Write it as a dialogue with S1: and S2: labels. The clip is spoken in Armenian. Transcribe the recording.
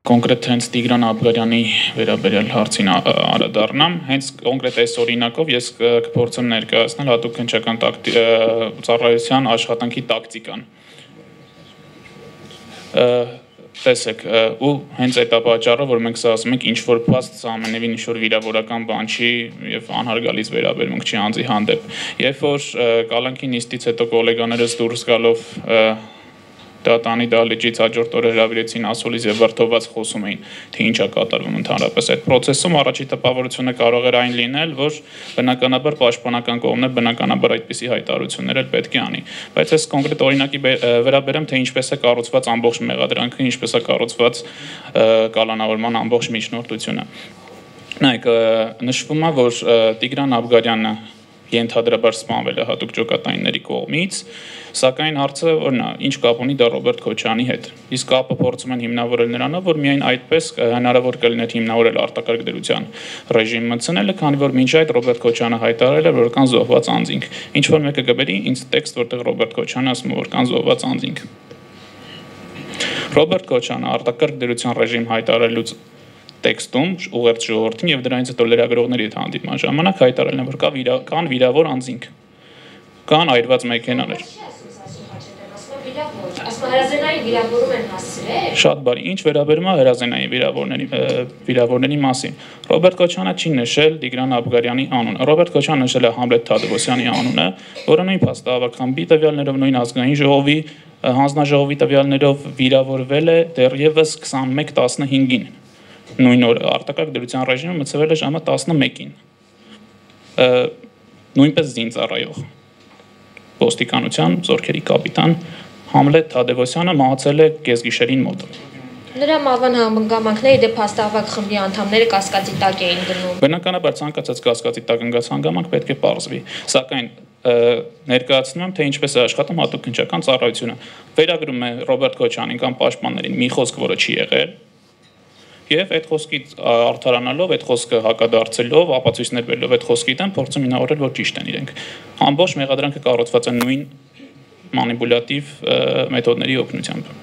S1: Կոնկրետ հենց Տիգրան Աբգարյանի վերաբերյալ հարցին անդրադառնամ, հենց կոնկրետ այս օրինակով ես կփորձեմ ներկայացնել հատուկ քննչական ծառայության աշխատանքի տակտիկան։ Տեսեք, ու հենց այդ պատճառը, որ մենք սա ասում ենք, ինչ որ փաստ ամենևին ինչ որ վիրավորական բան չի եւ անհարգալից վերաբերմունք չի անձի հանդեպ։ Երբ որ կալանքի նիստից հետո գոլեգաներս դուրս գալով Դատանի դահլիճից հաջորդ օրը հրավիրեցին ասուլիս եւ վրդոված խոսում էին, թե ինչ է կատարվում ընդհանրապես այդ process-ում, առաջի տպավորությունը կարող էր այն լինել, որ բնականաբար պաշտպանական կողմն է, բնականաբար այդպիսի հայտարարություններ էլ պետք է անի, բայց այս կոնկրետ օրինակի վերաբերեմ, թե ինչպես է կառուցված ամբողջ մեղադրանքը, ինչպես է կառուցված կալանավորման ամբողջ միջնորդությունը։ Նայեք, նշվում է, որ Տիգրան Աբգարյանը ենթադրաբար սպանվել է հատուկ ջոկատայինների կողմից, սակայն հարցը որն է, ինչ կապ ունի դա Ռոբերտ Քոչարյանի հետ։ Իսկ կապը փորձում են հիմնավորել նրանով, որ միայն այդպես հնարավոր կլիներ հիմնավորել արտակարգ դրության ռեժիմ մտցնելը, քանի որ մինչ այդ Ռոբերտ Քոչարյանը հայտարարել է, որ կան զոհված անձինք։ Ինչ որ մեկը կբերի ինձ տեքստ, որտեղ Ռոբերտ Քոչարյանը ասում է, որ կան զոհված անձինք։ Ռոբերտ Քոչարյանը արտակարգ դրության ռեժիմ հայտարարելուց տեքստում ուղերձ ժողովրդին եւ դրանից հետո լրագրողների հետ հանդիպման ժամանակ հայտարարել են, որ կան վիրավոր անձինք, կան այրված մեքենաներ։
S2: Հրազենային վիրավորում են հասցրել։
S1: Շատ բարի, ինչ վերաբերում է հրազենային վիրավորների մասին։ Ռոբերտ Քոչարյանը չի նշել Տիգրան Աբգարյանի անունը։ Ռոբերտ Քոչարյանը նշել է Համլետ Թադևոսյանի անունը, որը նույն փաստահավաքամբի տվյալներով, նույն ազգային ժողովի հանձնաժողովի տվյալներով վիրավորվել է դեռևս 21:15-ին։ Նույն օրը արտակարգ դրության ռեժիմը մցվել է ժամը 11-ին։ Նույնպես զինծառայող ոստիկանության զորքերի կապիտան Համլետ Թադևոսյանը մահացել է կեսգիշերին մոտ։
S2: Նրա մահվան հանգամանքները դե փաստահավաք խմբի անդամները կասկածի տակ էին դնում։
S1: Բնականաբար ցանկացած կասկածի տակ ընկած հանգամանք պետք է պարզվի, սակայն ներկայացնում եմ, թե ինչպես է աշխատում հատուկ քննչական ծառայությունը։ Վերագրում է Ռոբերտ Քոչարյանին կամ պաշտպաններին մի խոսք, որը չի եղել, եւ այդ խոսքից արդարանալով, այդ խոսքը հակադարձելով, ապացույցներ բերելով այդ խոսքի դեմ փորձում ինավորել, որ ճիշտ են իրենք։ Ամբողջ մեղադրանքը կառուցված է նույն մանիպուլյատիվ մեթոդների օգնությամբ։